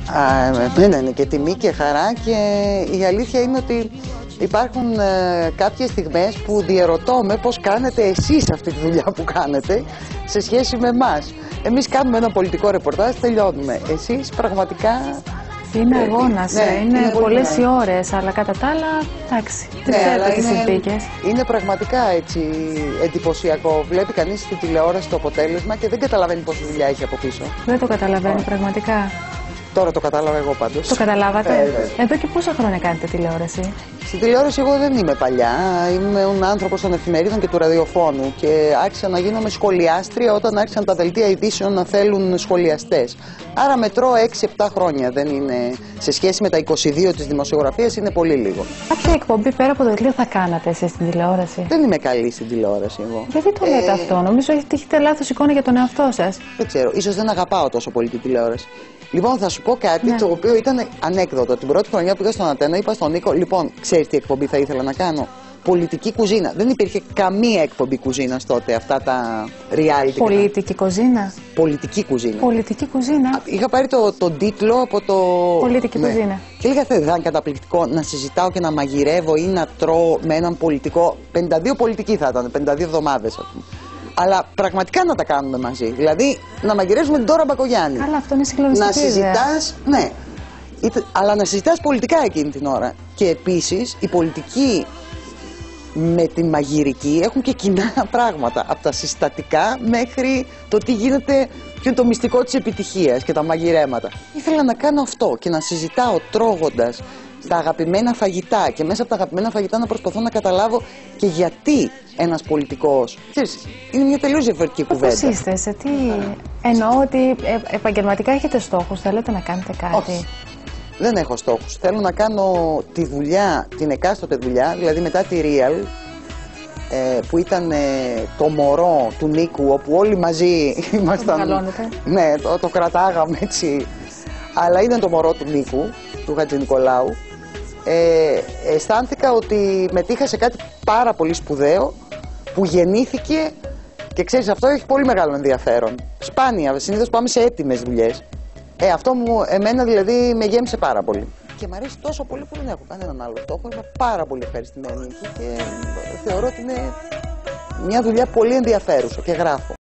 Ναι, και τιμή και χαρά, και η αλήθεια είναι ότι υπάρχουν κάποιες στιγμές που διαρωτώ με πώς κάνετε εσείς αυτή τη δουλειά που κάνετε σε σχέση με εμάς. Εμείς κάνουμε ένα πολιτικό ρεπορτάζ, τελειώνουμε. Εσείς πραγματικά... Είναι αγώνας, είναι πολλές οι ώρες, αλλά κατά τα άλλα, εντάξει, δεν ξέρετε τις συνθήκες. Είναι πραγματικά έτσι εντυπωσιακό. Βλέπει κανείς στη τηλεόραση το αποτέλεσμα και δεν καταλαβαίνει πόση δουλειά έχει από πίσω. Δεν το καταλαβαίνει πραγματικά. Τώρα το κατάλαβα εγώ πάντως. Το καταλάβατε? Εδώ και πόσα χρόνια κάνετε τηλεόραση? Στη τηλεόραση εγώ δεν είμαι παλιά. Είμαι un άνθρωπος των εφημερίδων και του ραδιοφώνου και άρχισα να γίνομαι σχολιάστρια όταν άρχισαν τα δελτία ειδήσεων να θέλουν σχολιαστές. Άρα μετρώ 6-7 χρόνια. Δεν είναι... Σε σχέση με τα 22 της δημοσιογραφίας είναι πολύ λίγο. Κάποια εκπομπή πέρα από το δελτίο θα κάνατε εσείς στην τηλεόραση? Δεν είμαι καλή στην τηλεόραση εγώ. Γιατί το λέτε αυτό? Νομίζω ότι έχετε λάθος εικόνα για τον εαυτό σας. Δεν ξέρω. Ίσως δεν αγαπάω τόσο πολύ την τηλεόραση. Λοιπόν, θα σου πω κάτι το οποίο ήταν ανέκδοτο. Την πρώτη χρονιά που πήγα στον Ατένα, είπα στον Νίκο: λοιπόν, ξέρεις τι εκπομπή θα ήθελα να κάνω? Πολιτική κουζίνα. Δεν υπήρχε καμία εκπομπή κουζίνας τότε, αυτά τα reality. Πολιτική κουζίνα. Πολιτική κουζίνα. Πολιτική κουζίνα. Είχα πάρει τον τίτλο από το. Πολιτική κουζίνα. Και έλεγα: θα ήταν καταπληκτικό να συζητάω και να μαγειρεύω ή να τρώω με έναν πολιτικό. 52 πολιτικοί θα ήταν, 52 εβδομάδες, α πούμε. Αλλά πραγματικά να τα κάνουμε μαζί. Δηλαδή να μαγειρεύουμε την Ντόρα Μπακογιάννη. Καλά, αυτό είναι συγκλονιστική. Να συζητάς, ναι, αλλά να συζητάς πολιτικά εκείνη την ώρα. Και επίσης οι πολιτικοί με τη μαγειρική έχουν και κοινά πράγματα. Από τα συστατικά μέχρι το τι γίνεται, ποιο είναι το μυστικό της επιτυχίας και τα μαγειρέματα. Ήθελα να κάνω αυτό και να συζητάω τρώγοντας τα αγαπημένα φαγητά και μέσα από τα αγαπημένα φαγητά να προσπαθώ να καταλάβω και γιατί ένας πολιτικός. Ξέρεις, είναι μια τελείως διαφορετική κουβέντα. Πώς είστε, σε τι... Εννοώ ότι επαγγελματικά έχετε στόχους, θέλετε να κάνετε κάτι? Όχι, δεν έχω στόχους. Θέλω να κάνω τη δουλειά, την εκάστοτε δουλειά, δηλαδή μετά τη Real, που ήταν το μωρό του Νίκου, όπου όλοι μαζί ήμασταν... Ναι, το κρατάγαμε έτσι. Αλλά ήταν το μωρό του Νίκου, του Χατζηνικολάου. Αισθάνθηκα ότι μετήχα σε κάτι πάρα πολύ σπουδαίο που γεννήθηκε και ξέρεις, αυτό έχει πολύ μεγάλο ενδιαφέρον. Σπάνια, συνήθως πάμε σε έτοιμες δουλειές. Αυτό εμένα δηλαδή με γέμισε πάρα πολύ. Και μου αρέσει τόσο πολύ που δεν έχω κανέναν άλλο στόχο. Είμαι πάρα πολύ ευχαριστημένη εκεί και θεωρώ ότι είναι μια δουλειά πολύ ενδιαφέρουσα και γράφω.